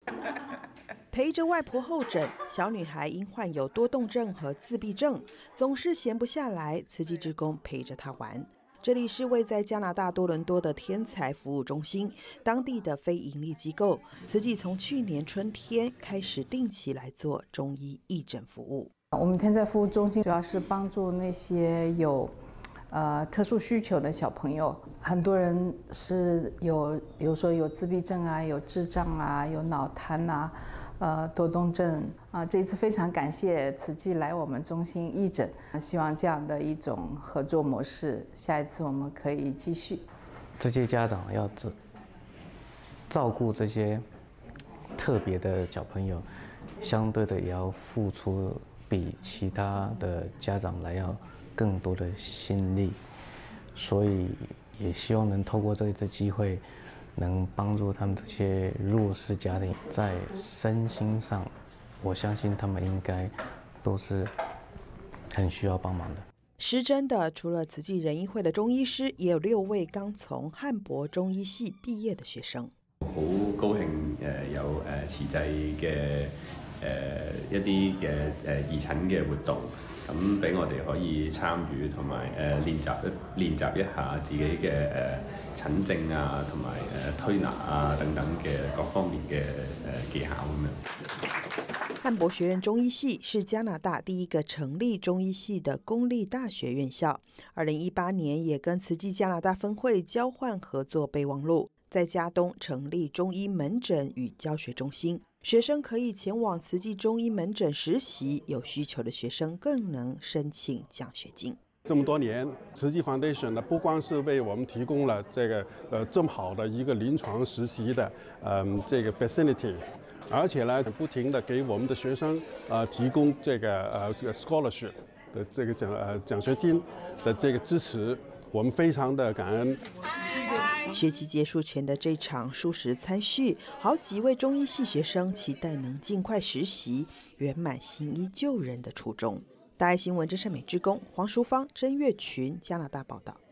陪着外婆候诊，小女孩因患有多动症和自闭症，总是闲不下来。慈济志工陪着她玩。这里是位在加拿大多伦多的天才服务中心，当地的非营利机构。慈济从去年春天开始定期来做中医义诊服务。 我们天才服务中心主要是帮助那些有特殊需求的小朋友，很多人是有，比如说有自闭症啊，有智障啊，有脑瘫啊。多动症这一次非常感谢慈济来我们中心义诊，希望这样的一种合作模式，下一次我们可以继续。 这些家长要照顾这些特别的小朋友，相对的也要付出比其他的家长来要更多的心力，所以也希望能透过这次机会。能帮助他们这些弱势家庭在身心上，我相信他们应该都是很需要帮忙的。 失真的，除了慈济仁醫會的中醫師，也有6位剛從漢博中醫系畢業的學生。 好高興有慈濟嘅一啲嘅義診嘅活動，咁俾我哋可以參與同埋練習一下自己嘅診症啊，同埋推拿啊等等嘅各方面嘅技巧咁樣。 漢博學院中醫系是加拿大第一個成立中醫系的公立大學院校，2018年也跟慈濟加拿大分會交換合作備忘錄，在加東成立中醫門診與教學中心。學生可以前往慈濟中醫門診實習，有需求的學生更能申請獎學金。 這麼多年，慈濟 Foundation 呢，不光是為我們提供了這個這麼好的一個臨床實習的這個 facility， 而且呢，不停地給我們的學生提供這個scholarship 的這個獎學金的這個支持，我們非常的感恩。 學期結束前的這場蔬食餐敘，好幾位中醫系學生期待能盡快實習，圓滿行醫救人的初衷。大愛新聞真善美志工黃淑芳、曾月群加拿大報道。